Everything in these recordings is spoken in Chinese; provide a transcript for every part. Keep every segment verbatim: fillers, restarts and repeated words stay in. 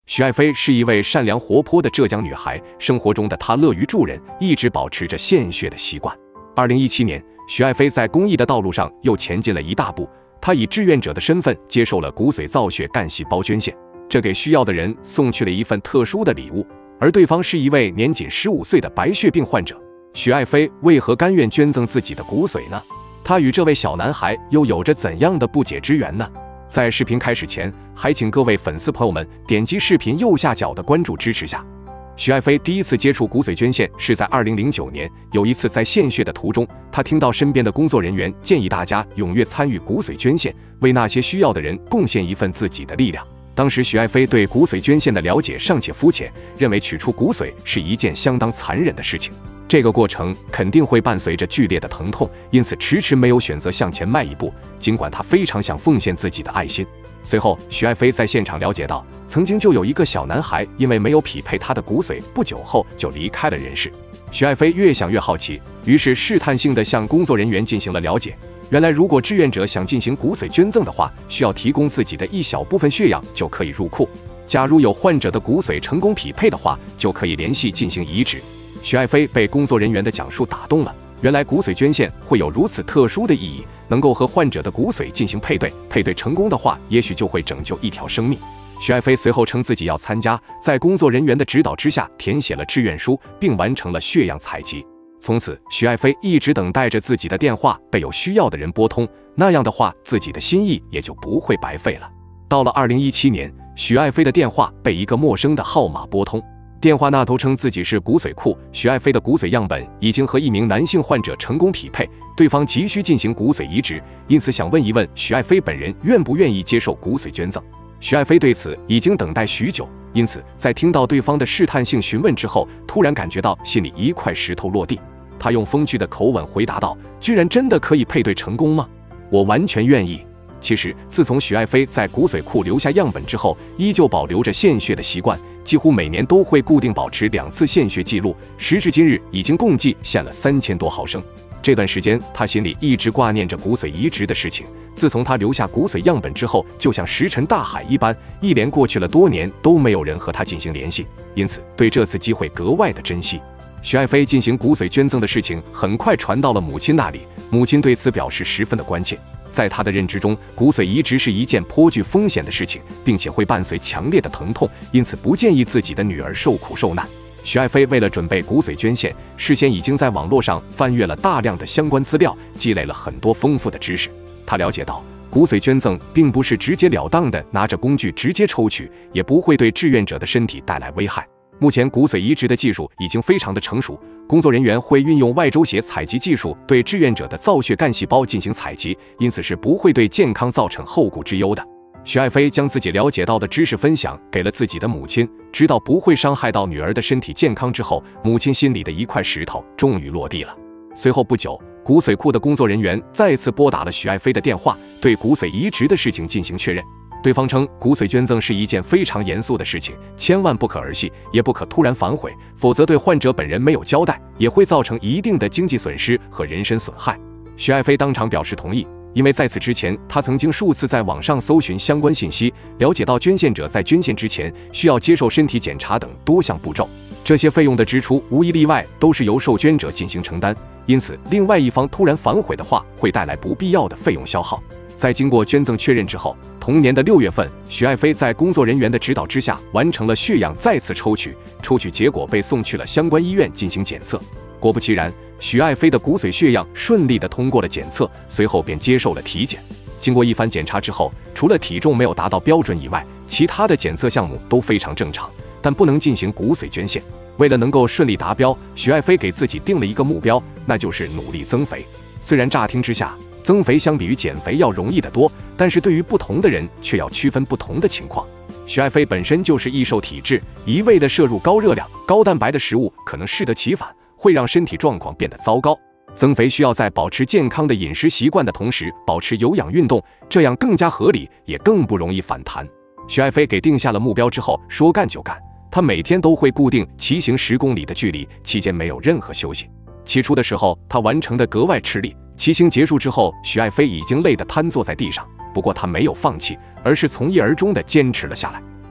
许爱妃是一位善良活泼的浙江女孩，生活中的她乐于助人，一直保持着献血的习惯。二零一七年，许爱妃在公益的道路上又前进了一大步，她以志愿者的身份接受了骨髓造血干细胞捐献，这给需要的人送去了一份特殊的礼物，而对方是一位年仅十五岁的白血病患者。许爱妃为何甘愿捐赠自己的骨髓呢？她与这位小男孩又有着怎样的不解之缘呢？在视频开始前，还请各位粉丝朋友们点击视频右下角的关注支持下。许爱妃第一次接触骨髓捐献是在二零零九年，有一次在献血的途中，她听到身边的工作人员建议大家踊跃参与骨髓捐献，为那些需要的人贡献一份自己的力量。当时许爱妃对骨髓捐献的了解尚且肤浅，认为取出骨髓是一件相当残忍的事情，这个过程肯定会伴随着剧烈的疼痛，因此迟迟没有选择向前迈一步，尽管她非常想奉献自己的爱心。随后，许爱妃在现场了解到，曾经就有一个小男孩因为没有匹配他的骨髓，不久后就离开了人世。许爱妃越想越好奇，于是试探性地向工作人员进行了了解。原来，如果志愿者想进行骨髓捐赠的话，需要提供自己的一小部分血样就可以入库。假如有患者的骨髓成功匹配的话，就可以联系进行移植。许爱妃被工作人员的讲述打动了，原来骨髓捐献会有如此特殊的意义，能够和患者的骨髓进行配对，配对成功的话，也许就会拯救一条生命。许爱妃随后称自己要参加，在工作人员的指导之下填写了志愿书，并完成了血样采集。从此，许爱妃一直等待着自己的电话被有需要的人拨通，那样的话，自己的心意也就不会白费了。到了二零一七年，许爱妃的电话被一个陌生的号码拨通，电话那头称自己是骨髓库，许爱妃的骨髓样本已经和一名男性患者成功匹配，对方急需进行骨髓移植，因此想问一问许爱妃本人愿不愿意接受骨髓捐赠。许爱妃对此已经等待许久，因此在听到对方的试探性询问之后，突然感觉到心里一块石头落地。她用风趣的口吻回答道：“居然真的可以配对成功吗？我完全愿意。”其实，自从许爱妃在骨髓库留下样本之后，依旧保留着献血的习惯，几乎每年都会固定保持两次献血记录。时至今日，已经共计献了三千多毫升。这段时间，她心里一直挂念着骨髓移植的事情。自从她留下骨髓样本之后，就像石沉大海一般，一连过去了多年都没有人和她进行联系，因此对这次机会格外的珍惜。许爱妃进行骨髓捐赠的事情很快传到了母亲那里，母亲对此表示十分的关切。在她的认知中，骨髓移植是一件颇具风险的事情，并且会伴随强烈的疼痛，因此不建议自己的女儿受苦受难。许爱妃为了准备骨髓捐献，事先已经在网络上翻阅了大量的相关资料，积累了很多丰富的知识。她了解到，骨髓捐赠并不是直截了当的拿着工具直接抽取，也不会对志愿者的身体带来危害。目前骨髓移植的技术已经非常的成熟，工作人员会运用外周血采集技术对志愿者的造血干细胞进行采集，因此是不会对健康造成后顾之忧的。许爱妃将自己了解到的知识分享给了自己的母亲，知道不会伤害到女儿的身体健康之后，母亲心里的一块石头终于落地了。随后不久，骨髓库的工作人员再次拨打了许爱妃的电话，对骨髓移植的事情进行确认。对方称，骨髓捐赠是一件非常严肃的事情，千万不可儿戏，也不可突然反悔，否则对患者本人没有交代，也会造成一定的经济损失和人身损害。许爱妃当场表示同意，因为在此之前，她曾经数次在网上搜寻相关信息，了解到捐献者在捐献之前需要接受身体检查等多项步骤，这些费用的支出无一例外都是由受捐者进行承担，因此另外一方突然反悔的话，会带来不必要的费用消耗。在经过捐赠确认之后，同年的六月份，许爱妃在工作人员的指导之下，完成了血样再次抽取，抽取结果被送去了相关医院进行检测。果不其然，许爱妃的骨髓血样顺利地通过了检测，随后便接受了体检。经过一番检查之后，除了体重没有达到标准以外，其他的检测项目都非常正常，但不能进行骨髓捐献。为了能够顺利达标，许爱妃给自己定了一个目标，那就是努力增肥。虽然乍听之下，增肥相比于减肥要容易得多，但是对于不同的人却要区分不同的情况。许爱妃本身就是易瘦体质，一味的摄入高热量、高蛋白的食物，可能适得其反，会让身体状况变得糟糕。增肥需要在保持健康的饮食习惯的同时，保持有氧运动，这样更加合理，也更不容易反弹。许爱妃给定下了目标之后，说干就干。她每天都会固定骑行十公里的距离，期间没有任何休息。起初的时候，她完成的格外吃力。骑行结束之后，许爱妃已经累得瘫坐在地上，不过她没有放弃，而是从一而终地坚持了下来。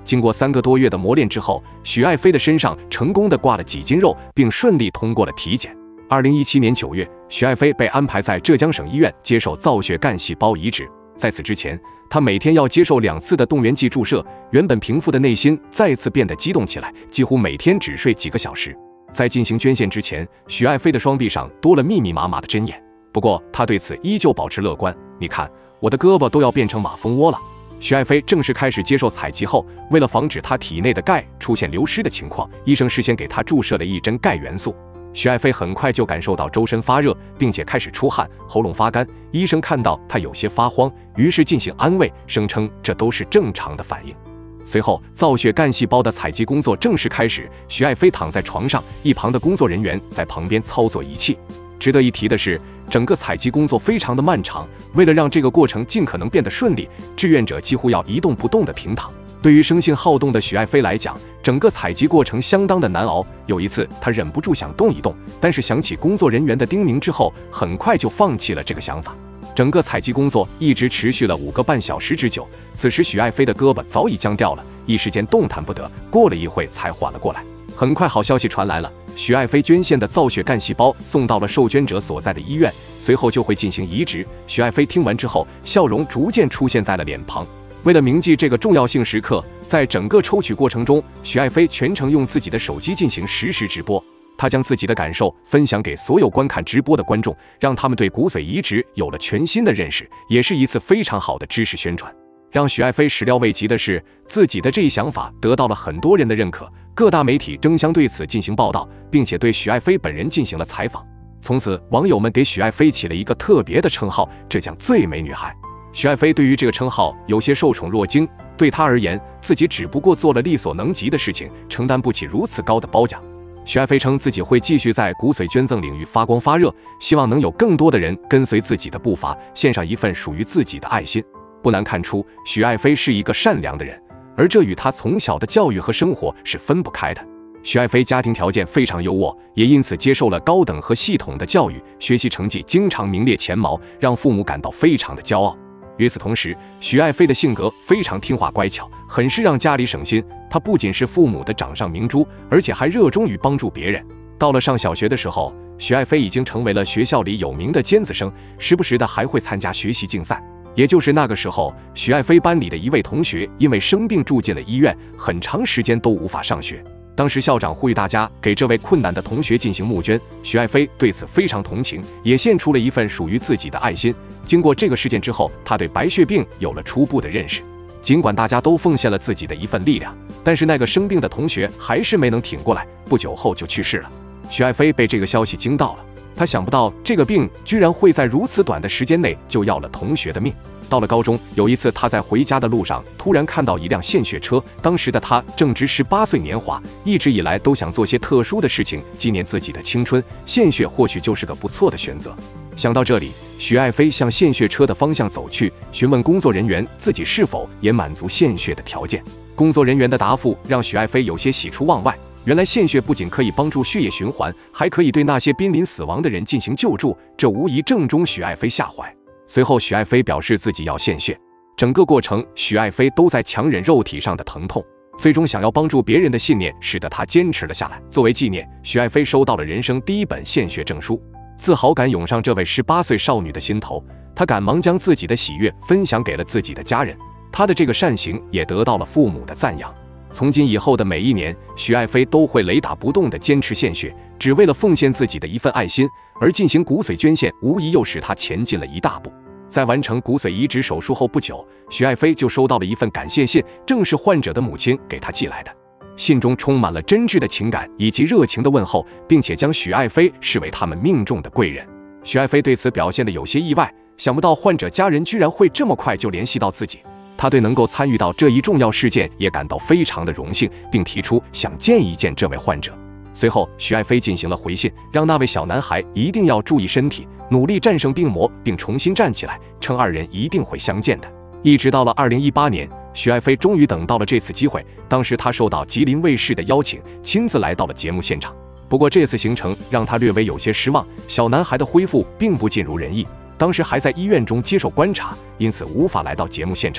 经过三个多月的磨练之后，许爱妃的身上成功的挂了几斤肉，并顺利通过了体检。二零一七年九月，许爱妃被安排在浙江省医院接受造血干细胞移植。在此之前，她每天要接受两次的动员剂注射，原本平复的内心再次变得激动起来，几乎每天只睡几个小时。在进行捐献之前，许爱妃的双臂上多了密密麻麻的针眼，不过她对此依旧保持乐观。你看，我的胳膊都要变成马蜂窝了。许爱妃正式开始接受采集后，为了防止她体内的钙出现流失的情况，医生事先给她注射了一针钙元素。许爱妃很快就感受到周身发热，并且开始出汗，喉咙发干。医生看到她有些发慌，于是进行安慰，声称这都是正常的反应。随后，造血干细胞的采集工作正式开始。许爱妃躺在床上，一旁的工作人员在旁边操作仪器。值得一提的是，整个采集工作非常的漫长，为了让这个过程尽可能变得顺利，志愿者几乎要一动不动地平躺。对于生性好动的许爱妃来讲，整个采集过程相当的难熬。有一次，她忍不住想动一动，但是想起工作人员的叮咛之后，很快就放弃了这个想法。整个采集工作一直持续了五个半小时之久。此时，许爱妃的胳膊早已僵掉了，一时间动弹不得。过了一会才缓了过来。很快，好消息传来了。许爱妃捐献的造血干细胞送到了受捐者所在的医院，随后就会进行移植。许爱妃听完之后，笑容逐渐出现在了脸庞。为了铭记这个重要性时刻，在整个抽取过程中，许爱妃全程用自己的手机进行实时直播。她将自己的感受分享给所有观看直播的观众，让他们对骨髓移植有了全新的认识，也是一次非常好的知识宣传。让许爱妃始料未及的是，自己的这一想法得到了很多人的认可，各大媒体争相对此进行报道，并且对许爱妃本人进行了采访。从此，网友们给许爱妃起了一个特别的称号——浙江最美女孩。许爱妃对于这个称号有些受宠若惊，对她而言，自己只不过做了力所能及的事情，承担不起如此高的褒奖。许爱妃称自己会继续在骨髓捐赠领域发光发热，希望能有更多的人跟随自己的步伐，献上一份属于自己的爱心。不难看出，许爱妃是一个善良的人，而这与她从小的教育和生活是分不开的。许爱妃家庭条件非常优渥，也因此接受了高等和系统的教育，学习成绩经常名列前茅，让父母感到非常的骄傲。与此同时，许爱妃的性格非常听话乖巧，很是让家里省心。她不仅是父母的掌上明珠，而且还热衷于帮助别人。到了上小学的时候，许爱妃已经成为了学校里有名的尖子生，时不时的还会参加学习竞赛。也就是那个时候，许爱妃班里的一位同学因为生病住进了医院，很长时间都无法上学。当时校长呼吁大家给这位困难的同学进行募捐，许爱妃对此非常同情，也献出了一份属于自己的爱心。经过这个事件之后，她对白血病有了初步的认识。尽管大家都奉献了自己的一份力量，但是那个生病的同学还是没能挺过来，不久后就去世了。许爱妃被这个消息惊到了，她想不到这个病居然会在如此短的时间内就要了同学的命。到了高中，有一次她在回家的路上突然看到一辆献血车，当时的她正值十八岁年华，一直以来都想做些特殊的事情纪念自己的青春，献血或许就是个不错的选择。想到这里，许爱妃向献血车的方向走去，询问工作人员自己是否也满足献血的条件。工作人员的答复让许爱妃有些喜出望外，原来献血不仅可以帮助血液循环，还可以对那些濒临死亡的人进行救助，这无疑正中许爱妃下怀。随后，许爱妃表示自己要献血，整个过程许爱妃都在强忍肉体上的疼痛，最终想要帮助别人的信念使得她坚持了下来。作为纪念，许爱妃收到了人生第一本献血证书，自豪感涌上这位十八岁少女的心头，她赶忙将自己的喜悦分享给了自己的家人，她的这个善行也得到了父母的赞扬。从今以后的每一年，许爱妃都会雷打不动地坚持献血，只为了奉献自己的一份爱心，而进行骨髓捐献无疑又使她前进了一大步。在完成骨髓移植手术后不久，许爱妃就收到了一份感谢信，正是患者的母亲给她寄来的。信中充满了真挚的情感以及热情的问候，并且将许爱妃视为他们命中的贵人。许爱妃对此表现得有些意外，想不到患者家人居然会这么快就联系到自己。她对能够参与到这一重要事件也感到非常的荣幸，并提出想见一见这位患者。随后，许爱妃进行了回信，让那位小男孩一定要注意身体，努力战胜病魔，并重新站起来，称二人一定会相见的。一直到了二零一八年，许爱妃终于等到了这次机会。当时她受到吉林卫视的邀请，亲自来到了节目现场。不过这次行程让她略微有些失望，小男孩的恢复并不尽如人意，当时还在医院中接受观察，因此无法来到节目现场。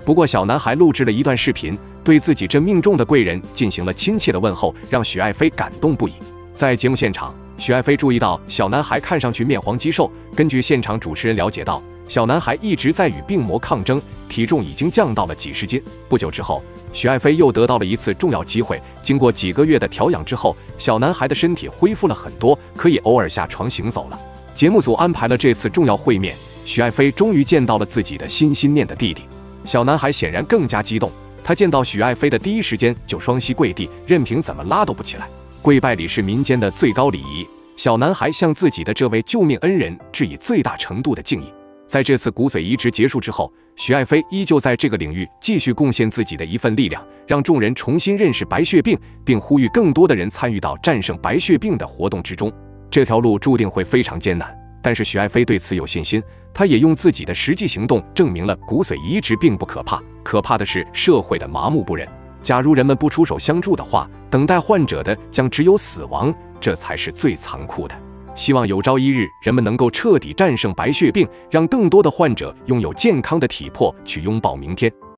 不过，小男孩录制了一段视频，对自己这命中的贵人进行了亲切的问候，让许爱妃感动不已。在节目现场，许爱妃注意到小男孩看上去面黄肌瘦。根据现场主持人了解到，小男孩一直在与病魔抗争，体重已经降到了几十斤。不久之后，许爱妃又得到了一次重要机会。经过几个月的调养之后，小男孩的身体恢复了很多，可以偶尔下床行走了。节目组安排了这次重要会面，许爱妃终于见到了自己的心心念的弟弟。小男孩显然更加激动，他见到许爱妃的第一时间就双膝跪地，任凭怎么拉都不起来。跪拜礼是民间的最高礼仪，小男孩向自己的这位救命恩人致以最大程度的敬意。在这次骨髓移植结束之后，许爱妃依旧在这个领域继续贡献自己的一份力量，让众人重新认识白血病，并呼吁更多的人参与到战胜白血病的活动之中。这条路注定会非常艰难，但是许爱妃对此有信心，她也用自己的实际行动证明了骨髓移植并不可怕，可怕的是社会的麻木不仁。假如人们不出手相助的话，等待患者的将只有死亡，这才是最残酷的。希望有朝一日，人们能够彻底战胜白血病，让更多的患者拥有健康的体魄去拥抱明天。